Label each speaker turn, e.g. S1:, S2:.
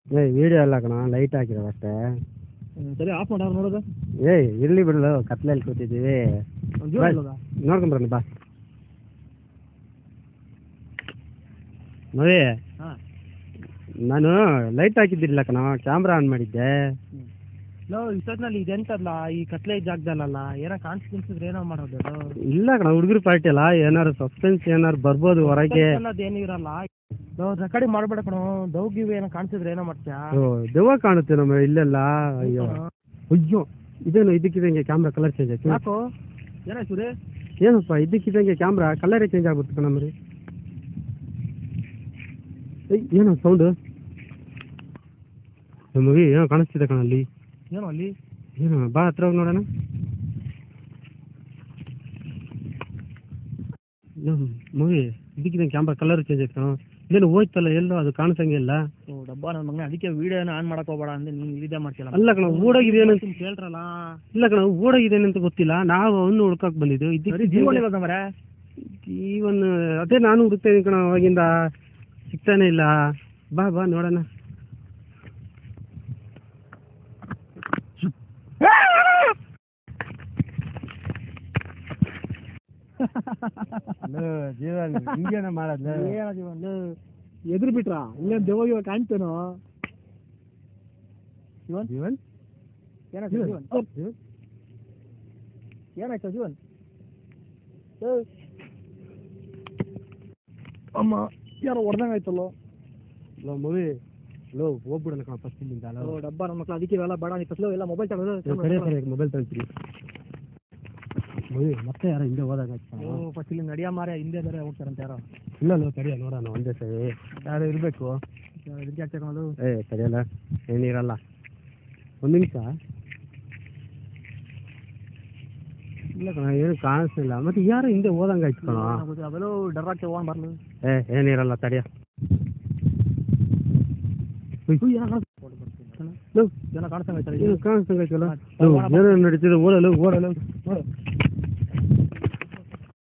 S1: ಏಯ್ ವಿಡಿಯೋ ಅಲ್ಲ ಕಣ ಲೈಟ್ ಹಾಕಿರೋ ಅಷ್ಟೇ.
S2: ಸರಿ ಆಫ್ ಮಾಡ ನೋಡೋದು.
S1: ಏಯ್ ಇರ್ಲಿ ಬಿಡಲು ಕತ್ಲಲ್ಲಿ ಕೂತಿದ್ದೀವಿ. ನೋಡ್ಕೊಂಬರೋಣ ಬಾ. ಮವಿ ನಾನು ಲೈಟ್ ಹಾಕಿದ್ದಿಲ್ಲ ಕಣ, ಕ್ಯಾಮ್ರಾ ಆನ್ ಮಾಡಿದ್ದೆ.
S2: ಇಷ್ಟೊತ್ತಿನಲ್ಲಿ ಇದೆಂತಲ್ಲ ಈ ಕತ್ಲೆ ಜಾಗದಲ್ಲ ಏನೋ ಕಾಣಿಸ್ತಿದ್ರೆ ಏನೋ ಮಾಡೋದು.
S1: ಇಲ್ಲ ಕಣ ಹುಡುಗರು ಪಾರ್ಟಿ ಅಲ್ಲ, ಏನಾರು ಸಸ್ಪೆನ್ಸ್ ಏನಾರು ಬರ್ಬೋದು ಹೊರಗೆ.
S2: ಏನು ಇರಲ್ಲ, ರೆಕಾರ್ಡಿಂಗ್ ಮಾಡ್ಬೇಡ ಕಣ. ದೌಗಿವ್ ಏನೋ ಕಾಣಿಸಿದ್ರೆ ಏನೋ ಮಾಡ್ತೀಯಾ?
S1: ದೆವ್ವ ಕಾಣುತ್ತೆ ನಮ್ಮ ಇಲ್ಲೆಲ್ಲ. ಅಯ್ಯೋ ಅಯ್ಯೋ ಇದೇನು ಇದಕ್ಕಿದಂಗೆ ಕ್ಯಾಮ್ರಾ ಕಲರ್ ಚೇಂಜ್ ಆಯ್ತು.
S2: ಯಾಕೋ ಏನಾಯ್ತು ರೀ?
S1: ಏನಪ್ಪ ಇದಕ್ಕಿದಂಗೆ ಕ್ಯಾಮ್ರಾ ಕಲರೇ ಚೇಂಜ್ ಆಗ್ಬಿಡ್ತು ಕಣ ಮರಿ. ಏನೋ ಸೌಂಡು ನಮಗೆ ಏನೋ ಕಾಣಿಸ್ತಿದೆ ಕಣ ಅಲ್ಲಿ.
S2: ಏನೋ ಅಲ್ಲಿ
S1: ಏನೋ ಬಾ ಹತ್ರ ಹೋಗಿ ನೋಡೋಣ. ಮೂವಿ ಇದಕ್ಕಿದಂಗೆ ಕ್ಯಾಮ್ರಾ ಕಲರ್ ಚೇಂಜ್ ಆಯ್ತು ಕಣ. ಇದೇನು ಹೋಯ್ತಲ್ಲ ಎಲ್ಲೋ ಅದು ಕಾಣಿಸಂಗೆ ಇಲ್ಲ.
S2: ಡಬ್ಬ ನನ್ನ ಮಗನೇ, ಅದಕ್ಕೆ ವಿಡಿಯೋನ ಆನ್ ಮಾಡಕ್ ಹೋಗ್ಬೇಡ ಅಂದ್ರೆ ನೀನು ಇದೇ ಮಾಡ್ತಿಲ್ಲ.
S1: ಅಲ್ಲ ಕಣ ಓಡೋಗಿದೇನು
S2: ಕೇಳ್ರಲ್ಲ.
S1: ಇಲ್ಲ ಕಣ ಓಡೋಗಿದೇನಂತ ಗೊತ್ತಿಲ್ಲ, ನಾವು ಅವನು ಹುಡ್ಕಕ್ ಬಂದಿದ್ದು.
S2: ಜೀವನ ಇರೋದ ಮರ
S1: ಜೀವನ್ ಅದೇ ನಾನು ಹುಡುಕ್ತೇನೆ ಕಣ, ಅವಾಗಿಂದ ಸಿಗ್ತಾನೆ ಇಲ್ಲ. ಬಾ ಬಾ ನೋಡೋಣ. ಜೀವನ್ ಹಿಂಗೇನ ಮಾಡದ್ಲ?
S2: ಏನ ಜೀವನ್ ಎದುರು ಬಿಟ್ರ ಇಲ್ಲೇನು ದೆವ್ವ ಇವಾಗ ಕಾಣ್ತೇನೋ? ಜೀವನ್
S1: ಜೀವನ್
S2: ಏನಾಯ್ತು ಜೀವನ್? ಏನಾಯ್ತು ಜೀವನ್? ಅಮ್ಮ ಯಾರೋ ಹೊಡೆದಂಗ ಆಯ್ತಲ್ಲೋ.
S1: ಮೂವಿ ಲೋ ಹೋಗ್ಬಿಡೋಣ ಕಣ ಫಸ್ಟ್ ಇಲ್ಲಿಂದ.
S2: ಡಬ್ಬ ನನ್ನ ಮಕ್ಳು ಅದಕ್ಕೆ ಇವೆಲ್ಲ ಬೇಡ. ಫಸ್ಟ್ ಎಲ್ಲ ಮೊಬೈಲ್ ತಗೊಳ್ಳೋದು.
S1: ಮೊಬೈಲ್ ತಗೊಂತೀವಿ. ಮೂವಿ ಮತ್ತೆ ಯಾರೋ ಹಿಂದೆ ಹೋದಾಗ
S2: ಫಸ್ಟ್ ಇಲ್ಲಿ ನಡಿಯ ಮಾರ ಹಿಂದೆ ಬೇರೆ ಹೋಗ್ತಾರಂತ ಯಾರೋ.
S1: ಇಲ್ಲ ಸರಿಯ ನೋಡೋಣ ಒಂದೇ ಸರಿ. ಯಾರು ಇರಬೇಕು
S2: ಇದಕ್ಕೆ ಹಾಕ್ತೇನೋದು.
S1: ಸರಿಯಲ್ಲ ಏನಿರಲ್ಲ. ಒಂದು ನಿಮಿಷ. ಇಲ್ಲ ಕಣ ಏನು ಕಾಣಿಸ್ತಿಲ್ಲ. ಮತ್ತೆ ಯಾರು ಹಿಂದೆ ಹೋದಂಗೆ ಆಯ್ತು ಕಣ.
S2: ಅವೆಲ್ಲೋ ಡರ್ರಾಕ್ಕೆ ಹೋಗೋಣ ಬರ್ಲು.
S1: ಏನಿರಲ್ಲ ತಡಿಯ.
S2: ಏನೋ ಕಾಣಿಸ್ತಂಗೈತಲ್ಲ.
S1: ಕಾಣಿಸ್ತಂಗೈತಲ್ಲ. ಏನೋ ನಡೀತಿದೆ ಓಡಲು ಓಡಲು.